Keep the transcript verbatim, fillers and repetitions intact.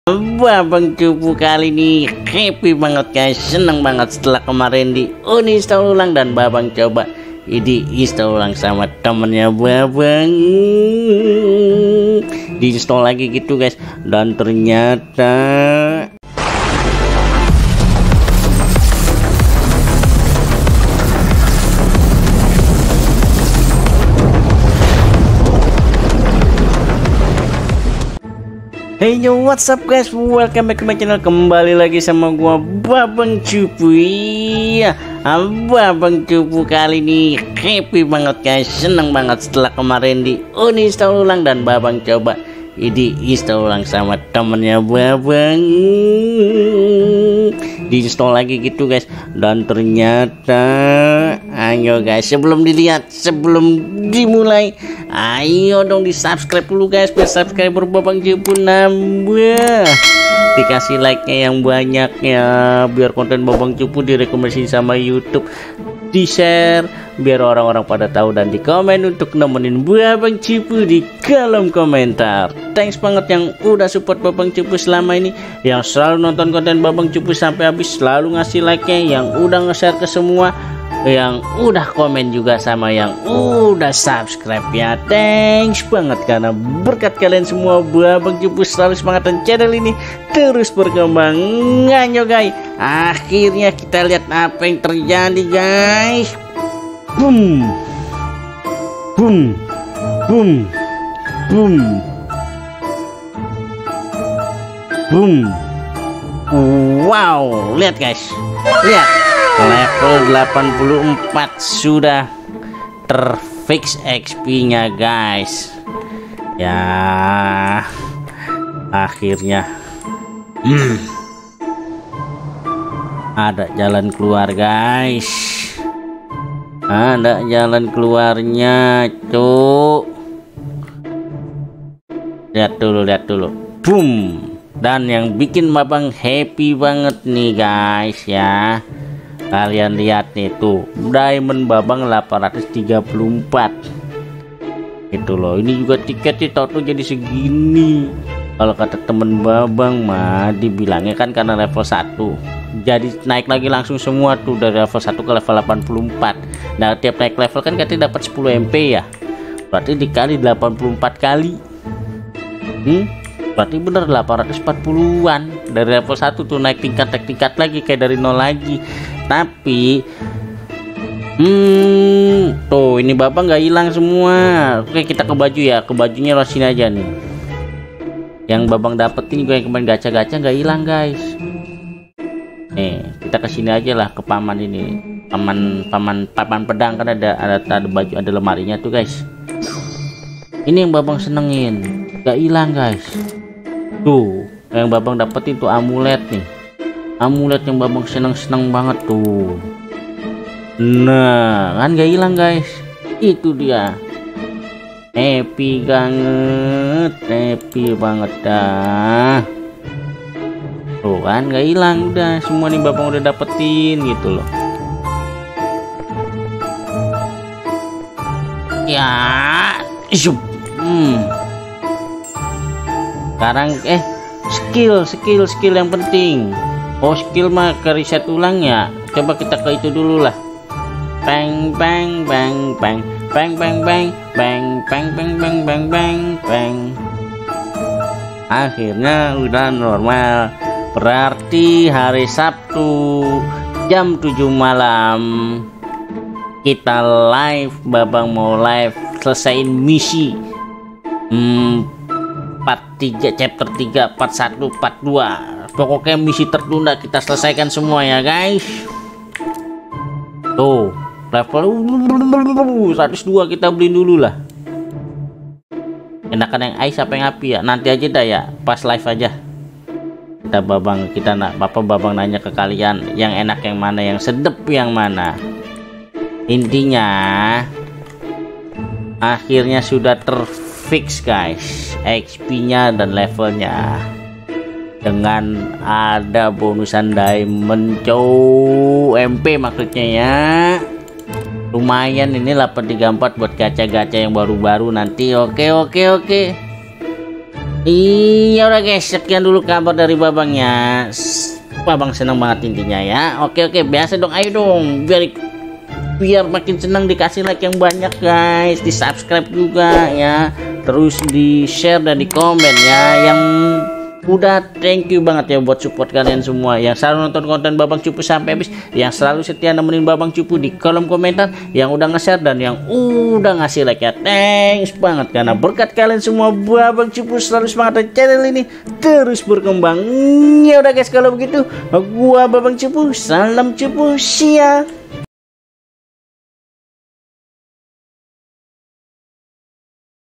Babang Cupu kali ini happy banget guys, seneng banget setelah kemarin di uninstall ulang dan Babang coba ini install ulang sama temennya Babang, diinstal lagi gitu guys, dan ternyata hey yo, what's up guys, welcome back to my channel. Kembali lagi sama gua Babang Cupu. Ya, Babang Cupu kali ini happy banget guys, seneng banget setelah kemarin di uninstall ulang dan Babang coba ini install ulang sama temennya Babang, diinstal lagi gitu guys, dan ternyata ayo guys, sebelum dilihat, sebelum dimulai, ayo dong di subscribe dulu guys, biar subscriber Babang Cupu nambah, dikasih like nya yang banyak ya, biar konten Babang Cupu direkomendasi sama YouTube, di share biar orang-orang pada tahu, dan di komen untuk nemenin Babang Cupu di kolom komentar. Thanks banget yang udah support Babang Cupu selama ini, yang selalu nonton konten Babang Cupu sampai habis, selalu ngasih like nya, yang udah nge-share ke semua, yang udah komen juga, sama yang udah subscribe ya. Thanks banget, karena berkat kalian semua Babang Cupu selalu semangat dan channel ini terus berkembang. Ayo guys, akhirnya kita lihat apa yang terjadi guys. Boom, boom, boom, boom, boom. Wow, lihat guys, lihat. Level delapan puluh empat sudah terfix X P nya guys ya, akhirnya hmm, ada jalan keluar guys, ada jalan keluarnya cuk, lihat dulu, lihat dulu, boom. Dan yang bikin Babang happy banget nih guys ya, kalian lihat nih tuh, diamond Babang delapan ratus tiga puluh empat itu loh. Ini juga tiketnya tau tuh jadi segini. Kalau kata temen Babang mah dibilangnya kan karena level satu, jadi naik lagi langsung semua tuh dari level satu ke level delapan puluh empat. Nah tiap naik level kan katanya dapat sepuluh M P ya, berarti dikali delapan puluh empat kali, hmm? berarti bener delapan ratus empat puluhan. Dari level satu tuh naik tingkat naik tingkat lagi kayak dari nol lagi. Tapi hmm tuh ini Bapak nggak hilang semua. Oke, kita ke baju ya, ke bajunya lo sini aja nih, yang Babang dapetin juga yang kemarin gacha-gacha nggak hilang guys. Nih kita ke sini aja lah, ke paman ini, paman paman paman pedang, kan ada ada ada baju, ada lemarinya tuh guys. Ini yang Babang senengin, nggak hilang guys. Tuh yang Babang dapetin tuh amulet nih, amulet yang Babang seneng-seneng banget tuh. Nah kan gak hilang guys, itu dia. Happy banget, happy banget dah. Tuh kan gak hilang, udah semua nih Babang udah dapetin gitu loh ya. Ishup. Hmm. Sekarang eh skill skill skill yang penting. Oh skill mah ke reset ulang ya, coba kita ke itu dulu lah. Bang bang bang bang bang bang bang bang bang bang bang bang bang bang. Akhirnya udah normal, berarti hari Sabtu jam tujuh malam kita live. Babang mau live selesaiin misi hmm, empat tiga chapter tiga, empat satu, empat dua, pokoknya misi tertunda kita selesaikan semua ya guys. Tuh level seratus dua kita beli dulu lah. Enakan yang ice apa yang api ya, nanti aja dah ya, pas live aja kita Babang kita nak Bapak Babang nanya ke kalian yang enak yang mana, yang sedep yang mana. Intinya akhirnya sudah terfix guys X P nya dan levelnya, dengan ada bonusan diamond cow, M P maksudnya ya. Lumayan ini delapan tiga empat buat gacha-gacha yang baru-baru nanti. Oke oke oke. Iya udah guys, sekian dulu kabar dari babangnya. Babang senang banget intinya ya. Oke oke, biasa dong, ayo dong, biar biar makin senang, dikasih like yang banyak guys, di subscribe juga ya, terus di share dan di komen ya. Yang udah thank you banget ya buat support kalian semua yang selalu nonton konten Babang Cupu sampai habis, yang selalu setia nemenin Babang Cupu di kolom komentar, yang udah nge-share dan yang udah ngasih like ya. Thanks banget, karena berkat kalian semua Babang Cupu selalu semangat dan channel ini terus berkembang. Ya udah guys, kalau begitu gua Babang Cupu, salam cupu, sia.